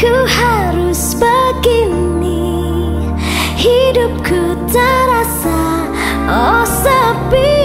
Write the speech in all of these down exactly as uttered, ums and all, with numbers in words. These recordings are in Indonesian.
ku harus begini? Hidupku terasa oh sepi.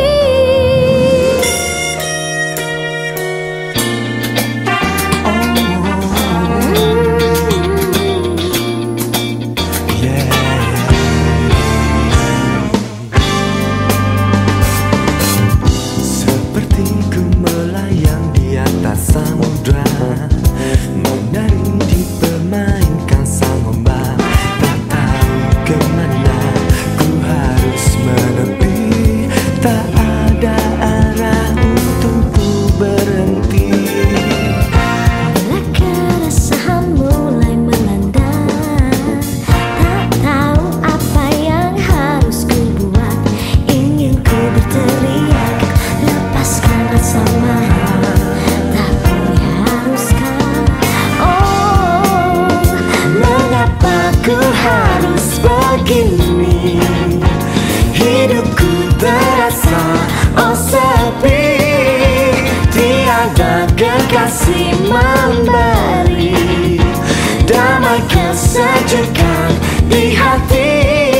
Samudra menari dipermainkan sang ombak, tak tahu kemana ku harus menepi, tak ada arah untuk ku berhenti. Bila keresahan mulai melanda, tak tahu apa yang harus ku buat. Ingin ku berteriak, lepaskan rasa marah, ku harus begini. Hidupku terasa oh sepi, tiada kekasih memberi damai kesejukan di hati.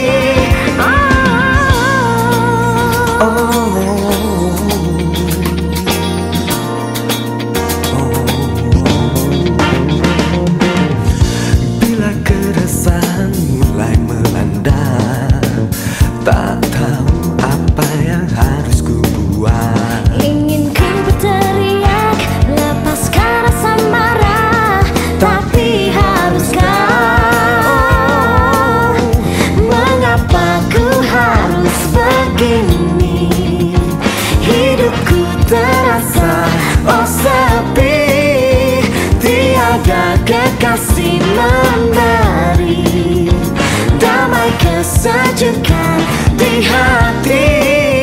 Oh, oh. Mulai melanda, tak tahu apa yang harus ku buat. Ingin ku berteriak, lepaskan rasa marah, tapi haruskah? Mengapa ku harus begini? Hidupku terasa oh sepi, tiada kekasih memberi damai kesejukan di hati.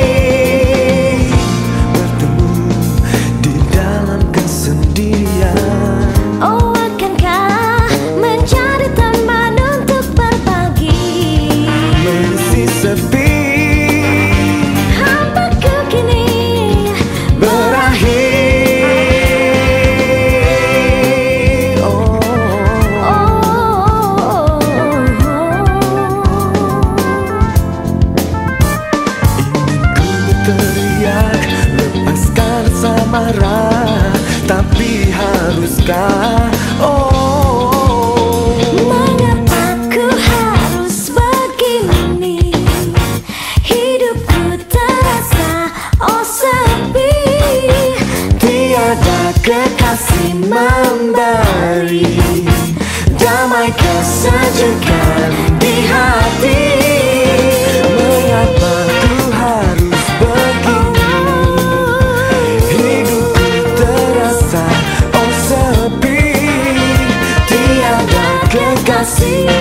Bertemu di dalam kesendirian, Oh, akankah menjadi teman untuk berbagi? mengisi sepi, Hambaku kini berakhir. Oh, oh, teriak, lepaskan rasa marah, tapi haruskah? Oh, mengapa ku harus begini? Hidupku terasa oh sepi, tiada kekasih memberi damai kesejukan di hati. Mengapa ku harus begini? Hidupku terasa oh sepi, tiada kekasih